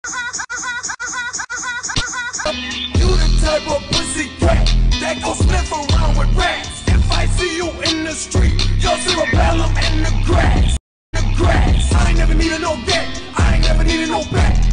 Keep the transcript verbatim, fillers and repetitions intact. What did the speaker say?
You the type of pussy cat that gon' sniff around with rats. If I see you in the street, your cerebellum in the grass. The grass. I ain't never needed no get. I ain't never needed no back.